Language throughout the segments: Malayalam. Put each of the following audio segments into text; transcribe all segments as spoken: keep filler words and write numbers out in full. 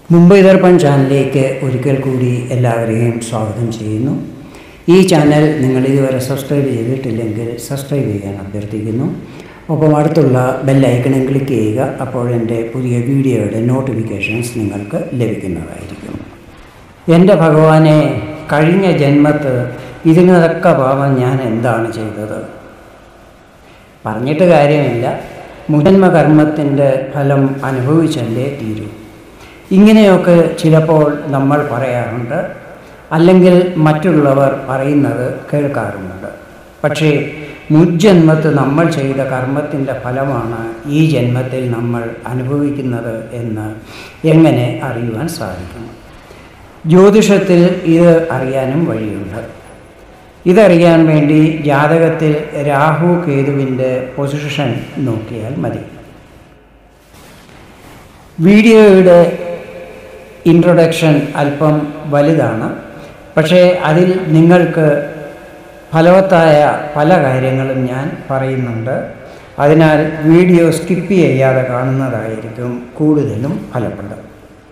മുംബൈ ദർപ്പൺ ചാനലിലേക്ക് ഒരിക്കൽ കൂടി എല്ലാവരെയും സ്വാഗതം ചെയ്യുന്നു. ഈ ചാനൽ നിങ്ങൾ ഇതുവരെ സബ്സ്ക്രൈബ് ചെയ്തിട്ടില്ലെങ്കിൽ സബ്സ്ക്രൈബ് ചെയ്യാൻ അഭ്യർത്ഥിക്കുന്നു. ഒപ്പം അടുത്തുള്ള ബെല്ലൈക്കണിൽ ക്ലിക്ക് ചെയ്യുക. അപ്പോൾ എൻ്റെ പുതിയ വീഡിയോയുടെ നോട്ടിഫിക്കേഷൻസ് നിങ്ങൾക്ക് ലഭിക്കുന്നതായിരിക്കും. എൻ്റെ ഭഗവാനെ, കഴിഞ്ഞ ജന്മത്ത് ഇതിനൊക്കെ പാവം ഞാൻ എന്താണ് ചെയ്തത്? പറഞ്ഞിട്ട് കാര്യമില്ല. മുജന്മകർമ്മത്തിൻ്റെ ഫലം അനുഭവിച്ചല്ലേ തീരൂ. ഇങ്ങനെയൊക്കെ ചിലപ്പോൾ നമ്മൾ പറയാറുണ്ട്, അല്ലെങ്കിൽ മറ്റുള്ളവർ പറയുന്നത് കേൾക്കാറുമുണ്ട്. പക്ഷേ മുജ്ജന്മത്ത് നമ്മൾ ചെയ്ത കർമ്മത്തിൻ്റെ ഫലമാണ് ഈ ജന്മത്തിൽ നമ്മൾ അനുഭവിക്കുന്നത് എന്ന് എങ്ങനെ അറിയുവാൻ സാധിക്കും? ജ്യോതിഷത്തിൽ ഇത് അറിയാനും വഴിയുണ്ട്. ഇതറിയാൻ വേണ്ടി ജാതകത്തിൽ രാഹു കേതുവിൻ്റെ പൊസിഷൻ നോക്കിയാൽ മതി. വീഡിയോയുടെ ഇൻട്രൊഡക്ഷൻ അല്പം വലുതാണ്, പക്ഷേ അതിൽ നിങ്ങൾക്ക് ഫലവത്തായ പല കാര്യങ്ങളും ഞാൻ പറയുന്നുണ്ട്. അതിനാൽ വീഡിയോ സ്കിപ്പ് ചെയ്യാതെ കാണുന്നതായിരിക്കും കൂടുതലും ഫലപ്രദം.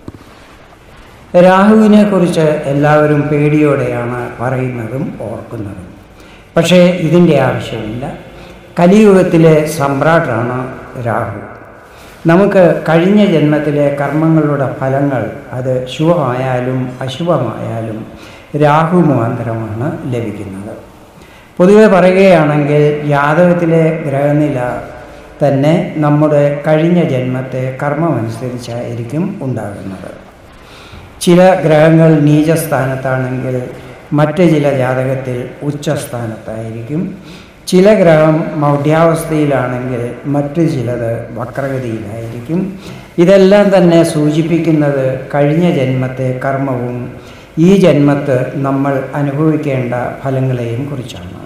രാഹുവിനെ കുറിച്ച് എല്ലാവരും പേടിയോടെയാണ് പറയുന്നതും ഓർക്കുന്നതും. പക്ഷേ ഇതിൻ്റെ ആവശ്യമില്ല. കലിയുഗത്തിലെ സമ്രാട്ടാണ് രാഹു. നമുക്ക് കഴിഞ്ഞ ജന്മത്തിലെ കർമ്മങ്ങളുടെ ഫലങ്ങൾ അത് ശുഭമായാലും അശുഭമായാലും രാഹു മുഖാന്തരമാണ് ലഭിക്കുന്നത്. പൊതുവെ പറയുകയാണെങ്കിൽ ജാതകത്തിലെ ഗ്രഹനില തന്നെ നമ്മുടെ കഴിഞ്ഞ ജന്മത്തെ കർമ്മമനുസരിച്ചായിരിക്കും ഉണ്ടാകുന്നത്. ചില ഗ്രഹങ്ങൾ നീചസ്ഥാനത്താണെങ്കിൽ മറ്റ് ചില ജാതകത്തിൽ ഉച്ചസ്ഥാനത്തായിരിക്കും. ചില ഗ്രഹം മൗഢ്യാവസ്ഥയിലാണെങ്കിൽ മറ്റു ചിലത് വക്രഗതിയിലായിരിക്കും. ഇതെല്ലാം തന്നെ സൂചിപ്പിക്കുന്നത് കഴിഞ്ഞ ജന്മത്തെ കർമ്മവും ഈ ജന്മത്ത് നമ്മൾ അനുഭവിക്കേണ്ട ഫലങ്ങളെയും കുറിച്ചാണ്.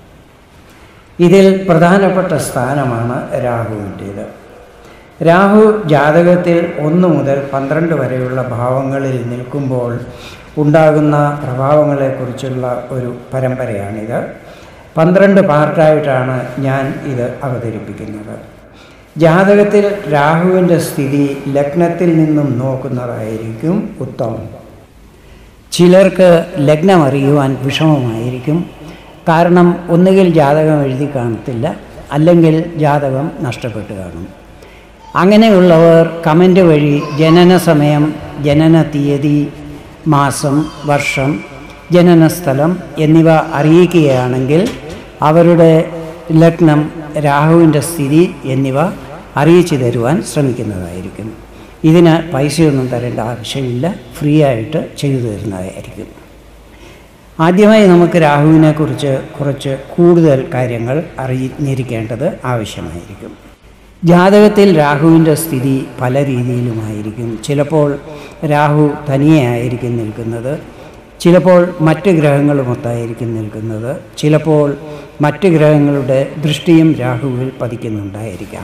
ഇതിൽ പ്രധാനപ്പെട്ട സ്ഥാനമാണ് രാഹുവിൻ്റേത്. രാഹു ജാതകത്തിൽ ഒന്ന് മുതൽ പന്ത്രണ്ട് വരെയുള്ള ഭാവങ്ങളിൽ നിൽക്കുമ്പോൾ ഉണ്ടാകുന്ന പ്രഭാവങ്ങളെക്കുറിച്ചുള്ള ഒരു പരമ്പരയാണിത്. പന്ത്രണ്ട് പാർട്ടായിട്ടാണ് ഞാൻ ഇത് അവതരിപ്പിക്കുന്നത്. ജാതകത്തിൽ രാഹുവിൻ്റെ സ്ഥിതി ലഗ്നത്തിൽ നിന്നും നോക്കുന്നതായിരിക്കും ഉത്തമം. ചിലർക്ക് ലഗ്നം അറിയുവാൻ വിഷമമായിരിക്കും. കാരണം ഒന്നുകിൽ ജാതകം എഴുതി കാണത്തില്ല, അല്ലെങ്കിൽ ജാതകം നഷ്ടപ്പെട്ട് കാണും. അങ്ങനെയുള്ളവർ കമൻ്റ് വഴി ജനന സമയം, ജനന തീയതി, മാസം, വർഷം, ജനനസ്ഥലം എന്നിവ അറിയിക്കുകയാണെങ്കിൽ അവരുടെ ലഗ്നം, രാഹുവിൻ്റെ സ്ഥിതി എന്നിവ അറിയിച്ചു തരുവാൻ ശ്രമിക്കുന്നതായിരിക്കും. ഇതിന് പൈസയൊന്നും തരേണ്ട ആവശ്യമില്ല, ഫ്രീ ആയിട്ട് ചെയ്തു തരുന്നതായിരിക്കും. ആദ്യമായി നമുക്ക് രാഹുവിനെക്കുറിച്ച് കുറച്ച് കൂടുതൽ കാര്യങ്ങൾ അറിഞ്ഞിരിക്കേണ്ടത് ആവശ്യമായിരിക്കും. ജാതകത്തിൽ രാഹുവിൻ്റെ സ്ഥിതി പല രീതിയിലുമായിരിക്കും. ചിലപ്പോൾ രാഹു തനിയെ ആയിരിക്കും നിൽക്കുന്നത്, ചിലപ്പോൾ മറ്റ് ഗ്രഹങ്ങളുമൊത്തായിരിക്കും നിൽക്കുന്നത്, ചിലപ്പോൾ മറ്റ് ഗ്രഹങ്ങളുടെ ദൃഷ്ടിയും രാഹുവിൽ പതിക്കുന്നുണ്ടായിരിക്കാം.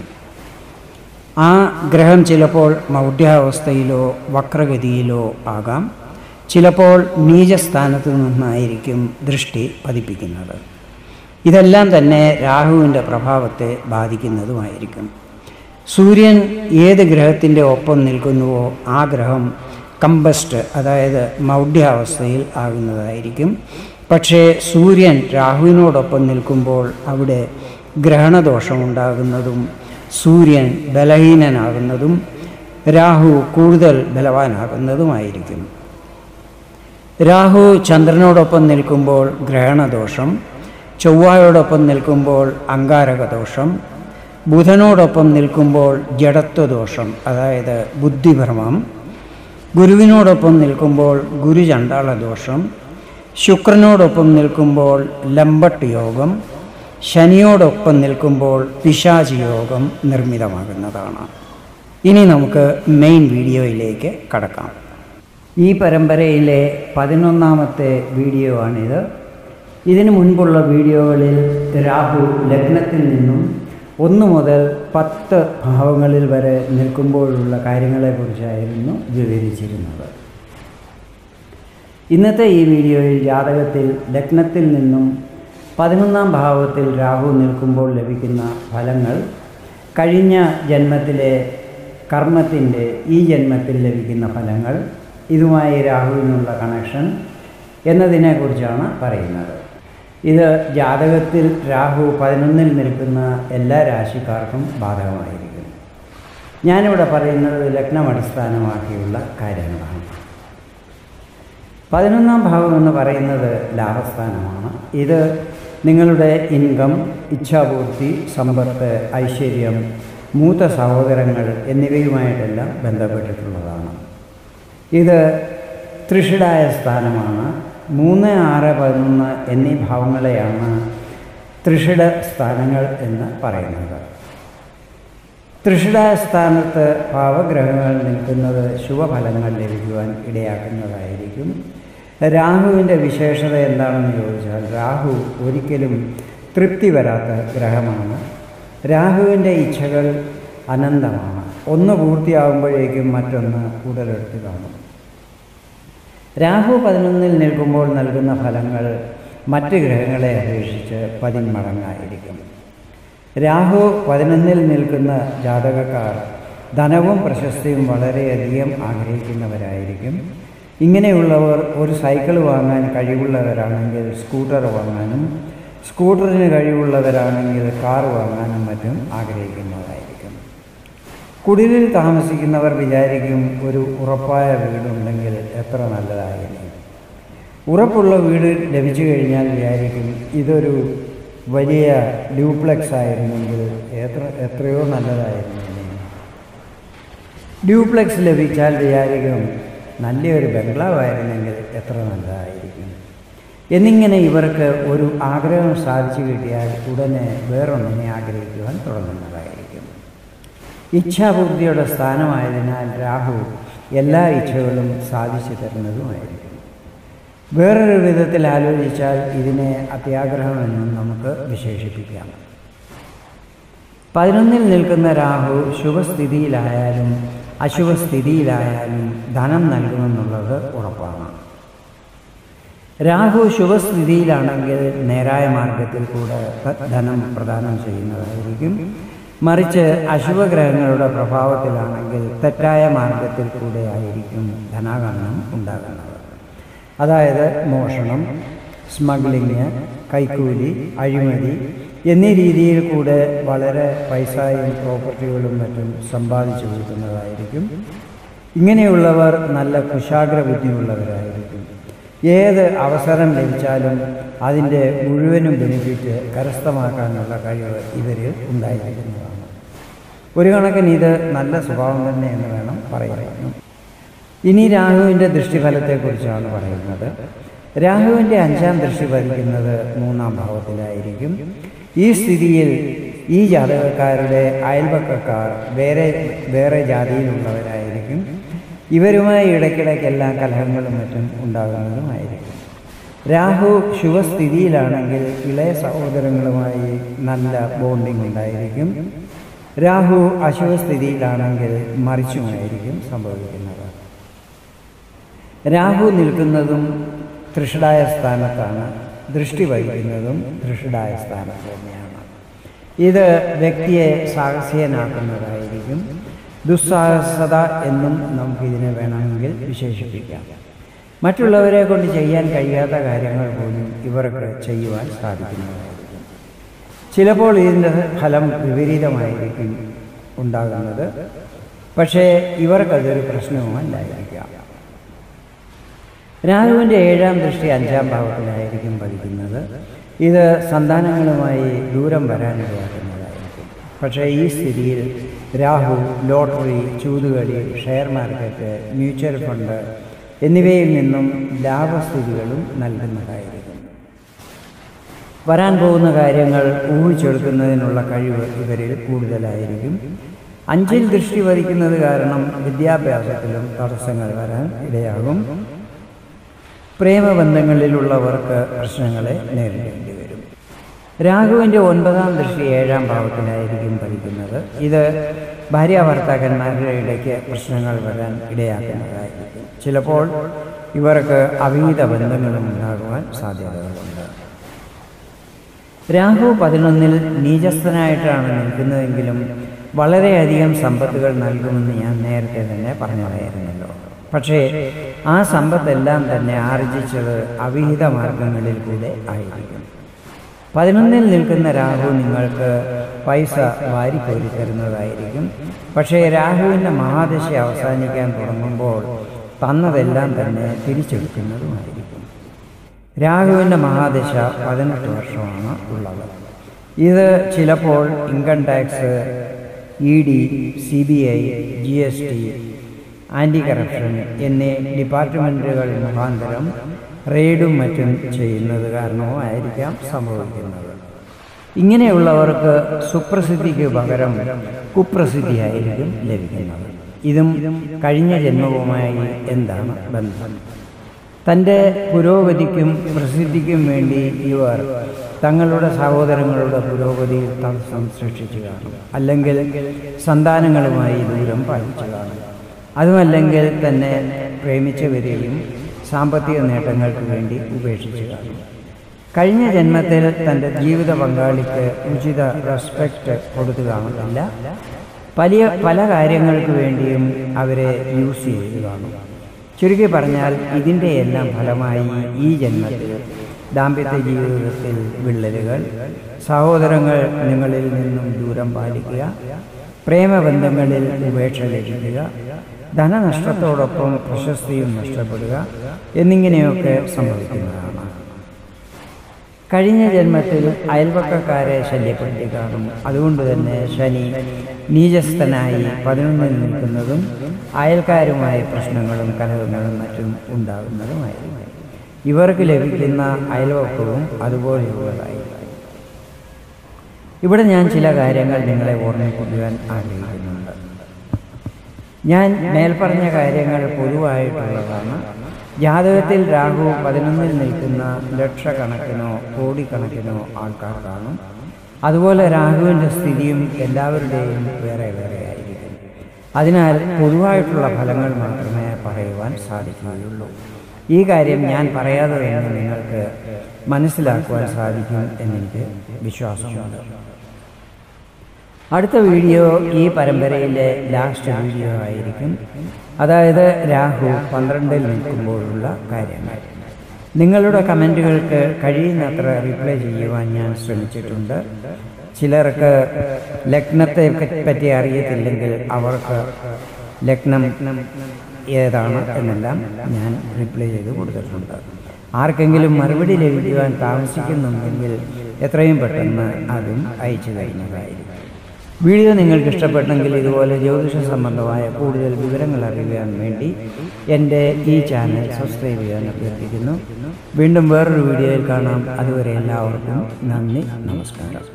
ആ ഗ്രഹം ചിലപ്പോൾ മൗഢ്യാവസ്ഥയിലോ വക്രഗതിയിലോ ആകാം. ചിലപ്പോൾ നീചസ്ഥാനത്തു നിന്നായിരിക്കും ദൃഷ്ടി പതിപ്പിക്കുന്നത്. ഇതെല്ലാം തന്നെ രാഹുവിൻ്റെ പ്രഭാവത്തെ ബാധിക്കുന്നതുമായിരിക്കും. സൂര്യൻ ഏത് ഗ്രഹത്തിൻ്റെ ഒപ്പം നിൽക്കുന്നുവോ ആ ഗ്രഹം കമ്പസ്റ്റ്, അതായത് മൗഢ്യാവസ്ഥയിൽ ആകുന്നതായിരിക്കും. പക്ഷേ സൂര്യൻ രാഹുവിനോടൊപ്പം നിൽക്കുമ്പോൾ അവിടെ ഗ്രഹണദോഷമുണ്ടാകുന്നതും സൂര്യൻ ബലഹീനനാകുന്നതും രാഹു കൂടുതൽ ബലവാനാകുന്നതുമായിരിക്കും. രാഹു ചന്ദ്രനോടൊപ്പം നിൽക്കുമ്പോൾ ഗ്രഹണദോഷം, ചൊവ്വയോടൊപ്പം നിൽക്കുമ്പോൾ അംഗാരകദോഷം, ബുധനോടൊപ്പം നിൽക്കുമ്പോൾ ജഡത്വദോഷം, അതായത് ബുദ്ധിഭ്രമം, ഗുരുവിനോടൊപ്പം നിൽക്കുമ്പോൾ ഗുരുചണ്ഡാള ദോഷം, ശുക്രനോടൊപ്പം നിൽക്കുമ്പോൾ ലംബട്ട് യോഗം, ശനിയോടൊപ്പം നിൽക്കുമ്പോൾ പിശാചി യോഗം നിർമ്മിതമാകുന്നതാണ്. ഇനി നമുക്ക് മെയിൻ വീഡിയോയിലേക്ക് കടക്കാം. ഈ പരമ്പരയിലെ പതിനൊന്നാമത്തെ വീഡിയോ ആണിത്. ഇതിനു മുൻപുള്ള വീഡിയോകളിൽ രാഹു ലഗ്നത്തിൽ നിന്നും ഒന്ന് മുതൽ പത്ത് ഭാവങ്ങളിൽ വരെ നിൽക്കുമ്പോഴുള്ള കാര്യങ്ങളെക്കുറിച്ചായിരുന്നു വിവരിച്ചിരുന്നത്. ഇന്നത്തെ ഈ വീഡിയോയിൽ ജാതകത്തിൽ ലഗ്നത്തിൽ നിന്നും പതിനൊന്നാം ഭാവത്തിൽ രാഹു നിൽക്കുമ്പോൾ ലഭിക്കുന്ന ഫലങ്ങൾ, കഴിഞ്ഞ ജന്മത്തിലെ കർമ്മത്തിൻ്റെ ഈ ജന്മത്തിൽ ലഭിക്കുന്ന ഫലങ്ങൾ, ഇതുമായി രാഹുവിനുള്ള കണക്ഷൻ എന്നതിനെക്കുറിച്ചാണ് പറയുന്നത്. ഇത് ജാതകത്തിൽ രാഹു പതിനൊന്നിൽ നിൽക്കുന്ന എല്ലാ രാശിക്കാർക്കും ബാധകമായിരിക്കും. ഞാനിവിടെ പറയുന്നത് ലഗ്നം അടിസ്ഥാനമാക്കിയുള്ള കാര്യങ്ങളാണ്. പതിനൊന്നാം ഭാവം എന്ന് പറയുന്നത് ലാഭസ്ഥാനമാണ്. ഇത് നിങ്ങളുടെ ഇൻകം, ഇച്ഛാപൂർത്തി, സമ്പത്ത്, ഐശ്വര്യം, മൂത്ത സഹോദരങ്ങൾ എന്നിവയുമായിട്ടെല്ലാം ബന്ധപ്പെട്ടിട്ടുള്ളതാണ്. ഇത് ത്രിഷിടായ സ്ഥാനമാണ്. മൂന്ന്, ആറ്, പതിനൊന്ന് എന്നീ ഭാവങ്ങളെയാണ് ത്രിഷിട സ്ഥാനങ്ങൾ എന്ന് പറയുന്നത്. ത്രിഷിടായ സ്ഥാനത്ത് ഭാവഗ്രഹങ്ങൾ നിൽക്കുന്നത് ശുഭഫലങ്ങൾ ലഭിക്കുവാൻ ഇടയാക്കുന്നതായിരിക്കും. രാഹുവിൻ്റെ വിശേഷത എന്താണെന്ന് ചോദിച്ചാൽ, രാഹു ഒരിക്കലും തൃപ്തി വരാത്ത ഗ്രഹമാണ്. രാഹുവിൻ്റെ ഇച്ഛകൾ അനന്തമാണ്. ഒന്ന് പൂർത്തിയാകുമ്പോഴേക്കും മറ്റൊന്ന് ഉടലെടുത്ത് കാണും. രാഹു പതിനൊന്നിൽ നിൽക്കുമ്പോൾ നൽകുന്ന ഫലങ്ങൾ മറ്റ് ഗ്രഹങ്ങളെ അപേക്ഷിച്ച് പതിന്മടങ്ങായിരിക്കും. രാഹു പതിനൊന്നിൽ നിൽക്കുന്ന ജാതകക്കാർ ധനവും പ്രശസ്തിയും വളരെയധികം ആഗ്രഹിക്കുന്നവരായിരിക്കും. ഇങ്ങനെയുള്ളവർ ഒരു സൈക്കിൾ വാങ്ങാൻ കഴിവുള്ളവരാണെങ്കിൽ സ്കൂട്ടർ വാങ്ങാനും, സ്കൂട്ടറിന് കഴിവുള്ളവരാണെങ്കിൽ കാർ വാങ്ങാനും മറ്റും ആഗ്രഹിക്കുന്നതായിരിക്കും. കുടിലിൽ താമസിക്കുന്നവർ വിചാരിക്കും, ഒരു ഉറപ്പായ വീടുണ്ടെങ്കിൽ എത്ര നല്ലതായിരിക്കും. ഉറപ്പുള്ള വീട് ലഭിച്ചു കഴിഞ്ഞാൽ വിചാരിക്കും, ഇതൊരു വലിയ ഡ്യൂപ്ലെക്സ് ആയിരുന്നെങ്കിൽ എത്ര എത്രയോ നല്ലതായിരുന്നു. ഡ്യൂപ്ലെക്സ് ലഭിച്ചാൽ വിചാരിക്കും, നല്ലൊരു ബംഗ്ലാവായിരുന്നെങ്കിൽ എത്ര നല്ലതായിരിക്കും. എന്നിങ്ങനെ ഇവർക്ക് ഒരു ആഗ്രഹം സാധിച്ചു കിട്ടിയാൽ ഉടനെ വേറൊന്നിനെ ആഗ്രഹിക്കുവാൻ തുടങ്ങുന്നതായിരിക്കും. ഇച്ഛാപൂർത്തിയുടെ സ്ഥാനമായതിനാൽ രാഹു എല്ലാ ഇച്ഛകളും സാധിച്ചു തരുന്നതുമായിരിക്കും. വേറൊരു വിധത്തിൽ ആലോചിച്ചാൽ ഇതിനെ അത്യാഗ്രഹമെന്നും നമുക്ക് വിശേഷിപ്പിക്കാം. പതിനൊന്നിൽ നിൽക്കുന്ന രാഹു ശുഭസ്ഥിതിയിലായാലും അശുഭസ്ഥിതിയിലായാലും ധനം നൽകുമെന്നുള്ളത് ഉറപ്പാണ്. രാഹു ശുഭസ്ഥിതിയിലാണെങ്കിൽ നേരായ മാർഗത്തിൽ കൂടെ ധനം പ്രദാനം ചെയ്യുന്നതായിരിക്കും. മറിച്ച് അശുഭഗ്രഹങ്ങളുടെ പ്രഭാവത്തിലാണെങ്കിൽ തെറ്റായ മാർഗത്തിൽ കൂടെ ആയിരിക്കും ധനാഗമനം ഉണ്ടാകുന്നത്. അതായത് മോഷണം, സ്മഗ്ലിങ്, കൈക്കൂലി, അഴിമതി എന്നീ രീതിയിൽ കൂടെ വളരെ പൈസയും പ്രോപ്പർട്ടികളും മറ്റും സമ്പാദിച്ചു കൊടുക്കുന്നതായിരിക്കും. ഇങ്ങനെയുള്ളവർ നല്ല കുശാഗ്ര ബുദ്ധിയുള്ളവരായിരിക്കും. ഏത് അവസരം ലഭിച്ചാലും അതിൻ്റെ മുഴുവനും ബെനിഫിറ്റ് കരസ്ഥമാക്കാനുള്ള കഴിവ് ഇവരിൽ ഉണ്ടായിരിക്കുന്നതാണ്. ഒരു കണക്കിന് ഇത് നല്ല സ്വഭാവം തന്നെ എന്ന് വേണം പറയാൻ. ഇനി രാഹുവിൻ്റെ ദൃഷ്ടിഫലത്തെക്കുറിച്ചാണ് പറയുന്നത്. രാഹുവിൻ്റെ അഞ്ചാം ദൃഷ്ടി പതിക്കുന്നത് മൂന്നാം ഭാവത്തിലായിരിക്കും. ഈ സ്ഥിതിയിൽ ഈ ജാതകക്കാരുടെ അയൽപക്കക്കാർ വേറെ വേറെ ജാതിയിലുള്ളവരായിരിക്കും. ഇവരുമായി ഇടയ്ക്കിടയ്ക്കെല്ലാം കലഹങ്ങളും മറ്റും ഉണ്ടാകുന്നതുമായിരിക്കും. രാഹു ശുഭസ്ഥിതിയിലാണെങ്കിൽ ഇളയ സഹോദരങ്ങളുമായി നല്ല ബോണ്ടിങ് ഉണ്ടായിരിക്കും. രാഹു അശുഭസ്ഥിതിയിലാണെങ്കിൽ മറിച്ചുമായിരിക്കും സംഭവിക്കുന്നത്. രാഹു നിൽക്കുന്നതും ത്രിഷിടായ സ്ഥാനത്താണ്. ദൃഷ്ടി വഹിക്കുന്നതും ത്രിഷിടായ സ്ഥാനത്ത് തന്നെയാണ്. ഇത് വ്യക്തിയെ സാഹസികനാക്കുന്നതായിരിക്കും. ദുസ്സാഹസത എന്നും നമുക്കിതിനെ വേണമെങ്കിൽ വിശേഷിപ്പിക്കാം. മറ്റുള്ളവരെ കൊണ്ട് ചെയ്യാൻ കഴിയാത്ത കാര്യങ്ങൾ പോലും ഇവർക്ക് ചെയ്യുവാൻ സാധിക്കുന്നതായിരിക്കും. ചിലപ്പോൾ ഇതിൻ്റെ ഫലം വിപരീതമായിരിക്കും ഉണ്ടാകുന്നത്. പക്ഷേ ഇവർക്കതൊരു പ്രശ്നവുമല്ലായിരിക്കാം. രാഹുവിൻ്റെ ഏഴാം ദൃഷ്ടി അഞ്ചാം ഭാവത്തിലായിരിക്കും പതിക്കുന്നത്. ഇത് സന്താനങ്ങളുമായി ദൂരം വരാനിടയാക്കുന്നതായിരിക്കും. പക്ഷേ ഈ സ്ഥിതിയിൽ രാഹു ലോട്ടറി, ചൂതുകളി, ഷെയർ മാർക്കറ്റ്, മ്യൂച്വൽ ഫണ്ട് എന്നിവയിൽ നിന്നും ലാഭസ്ഥിതികളും നൽകുന്നതായിരിക്കും. വരാൻ പോകുന്ന കാര്യങ്ങൾ ഊഹിച്ചെടുക്കുന്നതിനുള്ള കഴിവ് ഇവരിൽ കൂടുതലായിരിക്കും. അഞ്ചിൽ ദൃഷ്ടി പതിക്കുന്നത് കാരണം വിദ്യാഭ്യാസത്തിലും തടസ്സങ്ങൾ വരാൻ ഇടയാകും. പ്രേമബന്ധങ്ങളിലുള്ളവർക്ക് പ്രശ്നങ്ങളെ നേരിടേണ്ടി വരും. രാഹുവിൻ്റെ ഒൻപതാം ദൃഷ്ടി ഏഴാം ഭാവത്തിലായിരിക്കും പതിക്കുന്നത്. ഇത് ഭാര്യാഭർത്താക്കന്മാരുടെ ഇടയ്ക്ക് പ്രശ്നങ്ങൾ വരാൻ ഇടയാക്കുന്നതായിരിക്കും. ചിലപ്പോൾ ഇവർക്ക് അവിഹിത ബന്ധങ്ങളും ഉണ്ടാകുവാൻ സാധ്യതകളുണ്ട്. രാഹു പതിനൊന്നിൽ നീചസ്ഥനായിട്ടാണ് നിൽക്കുന്നതെങ്കിലും വളരെയധികം സമ്പത്തുകൾ നൽകുമെന്ന് ഞാൻ നേരത്തെ തന്നെ പറഞ്ഞതായിരുന്നല്ലോ. പക്ഷേ ആ സമ്പത്തെല്ലാം തന്നെ ആർജിച്ചത് അവിഹിത മാർഗങ്ങളിൽ കൂടെ ആയിരിക്കും. പതിനൊന്നിൽ നിൽക്കുന്ന രാഹു നിങ്ങൾക്ക് പൈസ വാരിക്കോരി തരുന്നതായിരിക്കും. പക്ഷേ രാഹുവിൻ്റെ മഹാദശ അവസാനിക്കാൻ തുടങ്ങുമ്പോൾ തന്നതെല്ലാം തന്നെ തിരിച്ചെടുക്കുന്നതുമായിരിക്കും. രാഹുവിൻ്റെ മഹാദശ പതിനെട്ട് വർഷമാണ് ഉള്ളത്. ഇത് ചിലപ്പോൾ income tax, E D, C B I, G S T, anti corruption എന്നീ ഡിപ്പാർട്ട്മെൻറ്റുകൾ മുഖാന്തരം റെയ്ഡും മറ്റും ചെയ്യുന്നത് കാരണവും ആയിരിക്കാം സംഭവിക്കുന്നത്. ഇങ്ങനെയുള്ളവർക്ക് സുപ്രസിദ്ധിക്ക് പകരം കുപ്രസിദ്ധിയായിരിക്കും ലഭിക്കുന്നത്. ഇതും കഴിഞ്ഞ ജന്മവുമായി എന്താണ് ബന്ധം? തൻ്റെ പുരോഗതിക്കും പ്രസിദ്ധിക്കും വേണ്ടി ഇവർ തങ്ങളുടെ സഹോദരങ്ങളുടെ പുരോഗതിയിൽ തടസ്സം സൃഷ്ടിച്ചു കാണും, അല്ലെങ്കിൽ സന്താനങ്ങളുമായി ദൂരം പാലിച്ചു കാണും. അതുമല്ലെങ്കിൽ തന്നെ പ്രേമിച്ചവരെയും സാമ്പത്തിക നേട്ടങ്ങൾക്ക് വേണ്ടി ഉപേക്ഷിച്ചു കാണും. കഴിഞ്ഞ ജന്മത്തിൽ തൻ്റെ ജീവിത പങ്കാളിക്ക് ഉചിത റെസ്പെക്റ്റ് കൊടുത്തു കാണുന്നില്ല. വലിയ പല കാര്യങ്ങൾക്ക് വേണ്ടിയും അവരെ യൂസ് ചെയ്തു കാണും. ചുരുക്കി പറഞ്ഞാൽ ഇതിൻ്റെ എല്ലാം ഫലമായി ഈ ജന്മത്തിൽ ദാമ്പത്യ ജീവിതത്തിൽ വിള്ളലുകൾ, സഹോദരങ്ങൾ നിങ്ങളിൽ നിന്നും ദൂരം പാലിക്കുക, പ്രേമബന്ധങ്ങളിൽ ഉപേക്ഷ ലഭിക്കുക, ധനനഷ്ടത്തോടൊപ്പം പ്രശസ്തിയും നഷ്ടപ്പെടുക എന്നിങ്ങനെയൊക്കെ സംഭവിക്കുന്നതാണ്. കഴിഞ്ഞ ജന്മത്തിൽ അയൽപക്കക്കാരെ ശല്യപ്പെടുത്തി കാണും. അതുകൊണ്ട് തന്നെ ശനി നീചസ്ഥനായി പതിനൊന്നിൽ നിൽക്കുന്നതും അയൽക്കാരുമായ പ്രശ്നങ്ങളും കലഹങ്ങളും മറ്റും ഉണ്ടാകുന്നതുമായിരുന്നു. ഇവർക്ക് ലഭിക്കുന്ന അയൽവക്കവും അതുപോലെയുള്ളതായിരിക്കും. ഇവിടെ ഞാൻ ചില കാര്യങ്ങൾ നിങ്ങളെ ഓർമ്മിപ്പിക്കുവാൻ ആഗ്രഹിക്കുന്നുണ്ട്. ഞാൻ മേൽപ്പറഞ്ഞ കാര്യങ്ങൾ പൊതുവായിട്ടുള്ളതാണ്. ജാതകത്തിൽ രാഹു പതിനൊന്നിൽ നിൽക്കുന്ന ലക്ഷക്കണക്കിനോ കോടിക്കണക്കിനോ ആൾക്കാർ കാണും. അതുപോലെ രാഹുവിൻ്റെ സ്ഥിതിയും എല്ലാവരുടെയും വേറെ വേറെ ആയിരിക്കും. അതിനാൽ പൊതുവായിട്ടുള്ള ഫലങ്ങൾ മാത്രമേ പറയുവാൻ സാധിക്കുകയുള്ളൂ. ഈ കാര്യം ഞാൻ പറയാതെ തന്നെ നിങ്ങൾക്ക് മനസ്സിലാക്കുവാൻ സാധിക്കും എന്നെനിക്ക് വിശ്വാസമുണ്ട്. അടുത്ത വീഡിയോ ഈ പരമ്പരയിലെ ലാസ്റ്റ് വീഡിയോ ആയിരിക്കും. അതായത് രാഹു പന്ത്രണ്ടിൽ നിൽക്കുമ്പോഴുള്ള കാര്യങ്ങൾ. നിങ്ങളുടെ കമൻറ്റുകൾക്ക് കഴിയുന്നത്ര റിപ്ലൈ ചെയ്യുവാൻ ഞാൻ ശ്രമിച്ചിട്ടുണ്ട്. ചിലർക്ക് ലഗ്നത്തെ പറ്റി അറിയത്തില്ലെങ്കിൽ അവർക്ക് ലഗ്നം ഏതാണ് എന്നെല്ലാം ഞാൻ റിപ്ലൈ ചെയ്ത് കൊടുത്തിട്ടുണ്ട്. ആർക്കെങ്കിലും മറുപടി ലഭിക്കുവാൻ താമസിക്കുന്നുണ്ടെങ്കിൽ എത്രയും പെട്ടെന്ന് അതും അയച്ചു കഴിഞ്ഞതായിരിക്കും. വീഡിയോ നിങ്ങൾക്ക് ഇഷ്ടപ്പെട്ടെങ്കിൽ ഇതുപോലെ ജ്യോതിഷ സംബന്ധമായ കൂടുതൽ വിവരങ്ങൾ അറിയാൻ വേണ്ടി എൻ്റെ ഈ ചാനൽ സബ്സ്ക്രൈബ് ചെയ്യാൻ അഭ്യർത്ഥിക്കുന്നു. വീണ്ടും വേറൊരു വീഡിയോയിൽ കാണാം. അതുവരെ എല്ലാവർക്കും നന്ദി, നമസ്കാരം.